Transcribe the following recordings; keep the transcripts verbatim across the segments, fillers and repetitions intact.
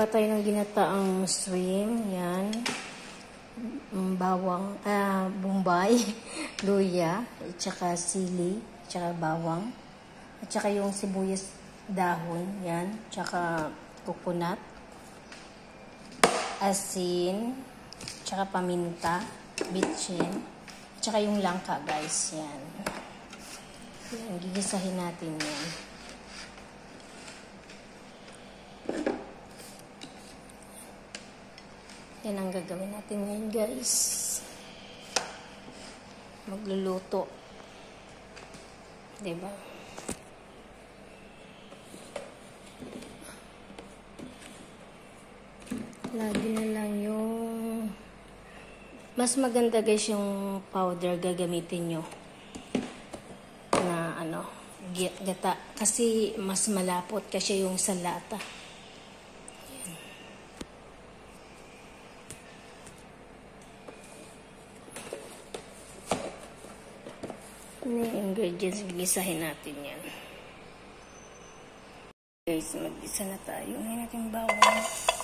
tayo ng ginataang shrimp. Yan. Bawang, ah, bombay, luya, at saka sili, at saka bawang, at saka yung sibuyas dahon, yan, at saka coconut, asin, at saka paminta, bitchin, at saka yung langka, guys, yan. Yan, gigisahin natin yan. Yan ang gagawin natin ngayon, guys. Magluluto. Diba? Lagi na lang yung... Mas maganda, guys, yung powder gagamitin nyo. Na, ano, gata. Kasi mas malapot kasi yung sa lata. Ano yung ingredients, gisahin natin yan. Guys, mag-isa na tayo. Ngayon natin bawang.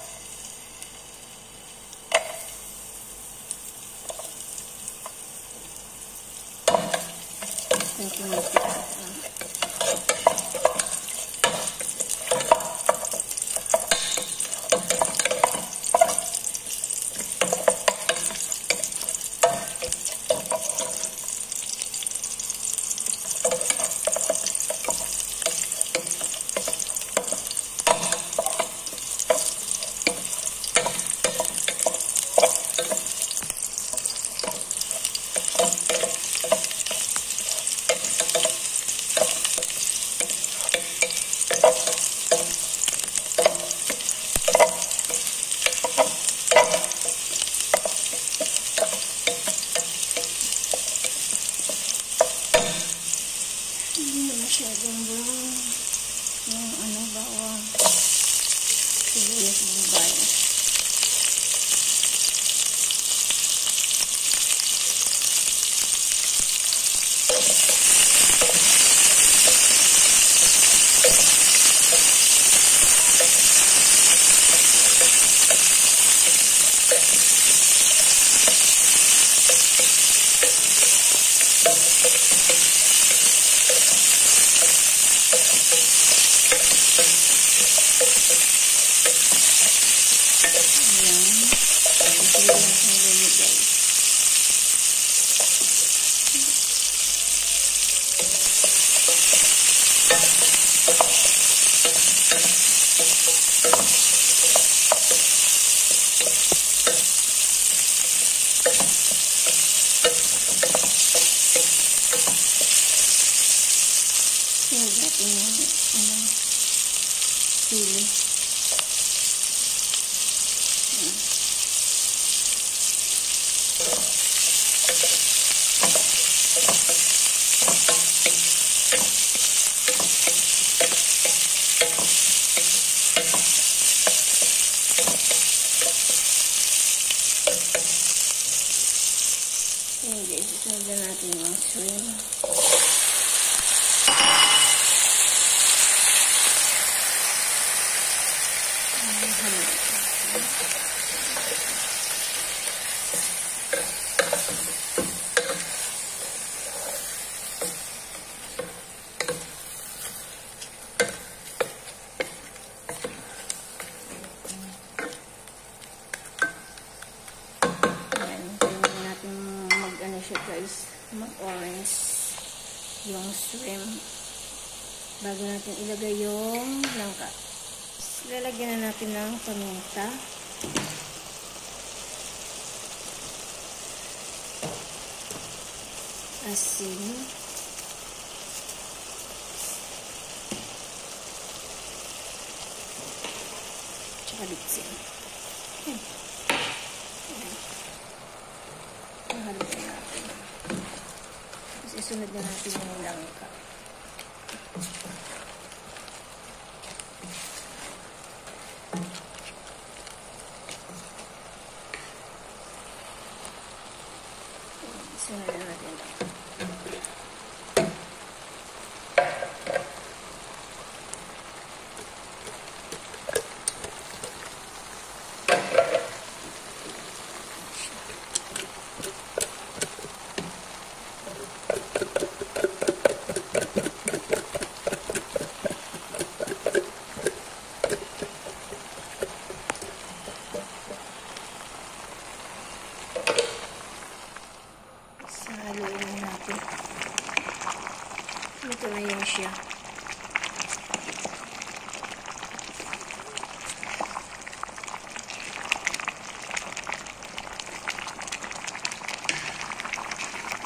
Natin natin. Masyadong brown yung ano bawang sibuyas bombay. Yan natin yung ano, sili. Yan. Yan guys, isunod natin yung shrimp. Siya guys, mag-orange yung shrimp bago natin ilagay yung langka. Lalagyan na natin ng paminta, asin, tsaka bitsin. Yan. Haluin natin. Tapos isunod na natin yung langka. Isunod na natin lang.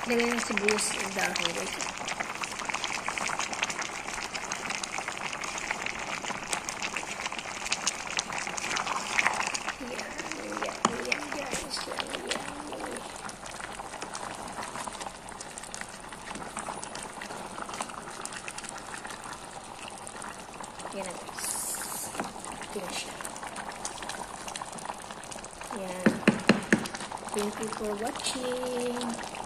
Lagay yung sibuyas dahon. Wait. Yan na guys. Ito na siya. Yan. Thank you for watching.